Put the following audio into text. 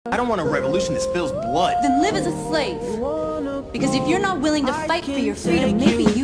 I don't want a revolution that spills blood. Then live as a slave. Because if you're not willing to fight for your freedom, maybe